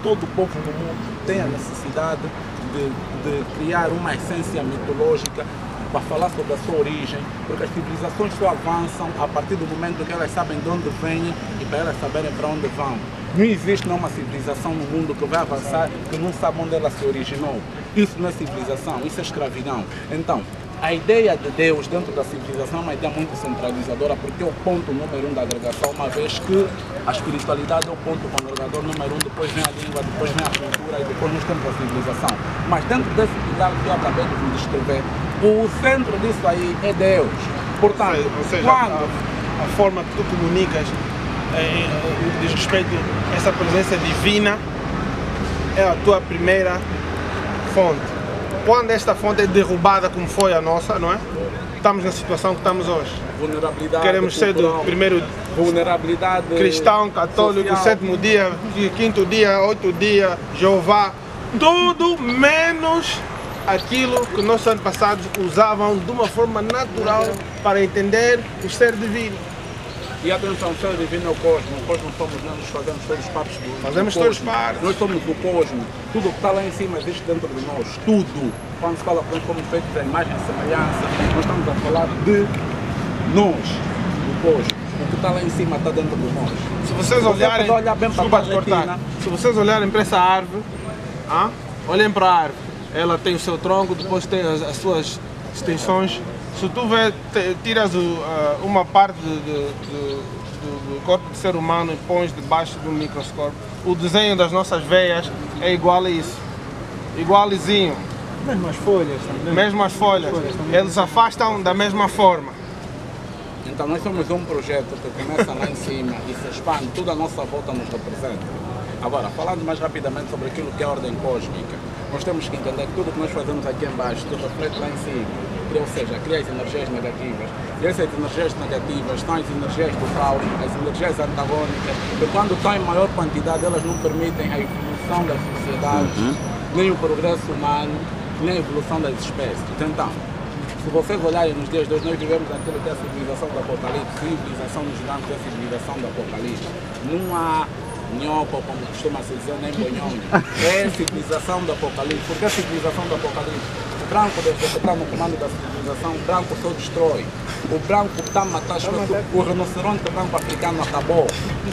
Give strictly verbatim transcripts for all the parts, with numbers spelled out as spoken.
todo povo no mundo tem a necessidade de, de criar uma essência mitológica para falar sobre a sua origem, porque as civilizações só avançam a partir do momento que elas sabem de onde vêm e para elas saberem para onde vão. Não existe nenhuma civilização no mundo que vai avançar que não sabe onde ela se originou. Isso não é civilização, isso é escravidão. Então, a ideia de Deus dentro da civilização é uma ideia muito centralizadora, porque é o ponto número um da agregação, uma vez que a espiritualidade é o ponto agregador número um, depois vem a língua, depois vem a cultura e depois nós temos a civilização. Mas dentro desse pilar que eu acabei de vos descrever, o centro disso aí é Deus. Portanto, ou seja, quando... a, a forma que tu comunicas em, em, diz respeito a essa presença divina é a tua primeira fonte. Quando esta fonte é derrubada como foi a nossa, não é? Estamos na situação que estamos hoje. Vulnerabilidade Queremos ser do primeiro vulnerabilidade cristão, católico, social. sétimo dia, quinto dia, oito dia, Jeová. Tudo menos aquilo que nossos antepassados usavam de uma forma natural para entender o ser divino. E atenção, o ser divino é o cosmos. O cosmos somos nós, nós fazemos todos os partes do Fazemos do todos cosmos. partes. Nós somos o cosmos. Tudo que está lá em cima existe dentro de nós. Tudo. Quando se fala que nós somos feitos da imagem e semelhança, nós estamos a falar de nós, o cosmos. O que está lá em cima está dentro de nós. Se vocês Se você olharem, puder olhar bem para desculpa a te cortar. retina, Se vocês olharem para essa árvore, ah, olhem para a árvore. Ela tem o seu tronco, depois tem as, as suas extensões. Se tu vê, te, tiras o, uh, uma parte de, de, de, do, do corpo do ser humano e pões debaixo do microscópio, o desenho das nossas veias é igual a isso. Igualzinho. Mesmo as folhas também. Mesmo as folhas. Eles afastam da mesma forma. então nós somos um projeto que começa lá em cima e se expande, tudo à nossa volta nos representa. Agora, falando mais rapidamente sobre aquilo que é a ordem cósmica, nós temos que entender que tudo que nós fazemos aqui embaixo, tudo reflete lá em cima, ou seja, cria as energias negativas. E essas energias negativas são as energias do caos, as energias antagônicas, que quando estão em maior quantidade, elas não permitem a evolução das sociedades, uhum. nem o progresso humano, nem a evolução das espécies. Então, se vocês olharem nos dias de hoje, nós vivemos aquilo que é a civilização do Apocalipse, civilização dos gigantes é a civilização do Apocalipse. Não há nhoco, como costuma se dizer, nem bonhonho. É a civilização do Apocalipse. Por que a civilização do Apocalipse? O branco deve entrar no comando da civilização, o branco só destrói. O branco está a matar as pessoas. O rinoceronte branco africano acabou.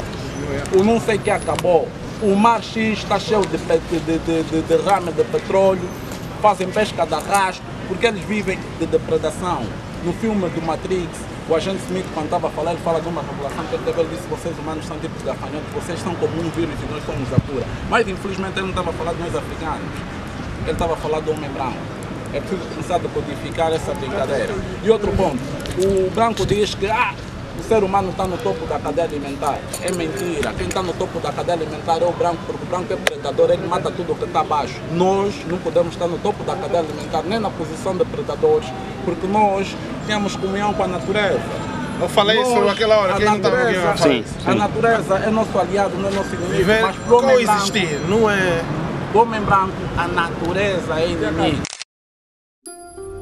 O não sei o que acabou. O mar X está cheio de, de, de, de, de derrame de petróleo, fazem pesca de arrasto, porque eles vivem de depredação. No filme do Matrix, o agente Smith, quando estava a falar, ele fala de uma revelação que ele teve, ele disse: vocês humanos são tipos de gafanhotos, vocês são como um vírus e nós somos a cura. Mas infelizmente ele não estava a falar de nós africanos, ele estava a falar do homem branco. É preciso começar a decodificar essa brincadeira. E outro ponto, o branco diz que ah, o ser humano está no topo da cadeia alimentar. É mentira. Quem está no topo da cadeia alimentar é o branco, porque o branco é predador, ele mata tudo que está abaixo. Nós não podemos estar no topo da cadeia alimentar, nem na posição de predadores, porque nós temos comunhão com a natureza. Eu falei nós, isso naquela hora, quem não estava aqui a sim, sim. A natureza é nosso aliado, não é nosso inimigo. Viver, mas pro homem coexistir, branco, não é... o homem branco, a natureza é inimigo.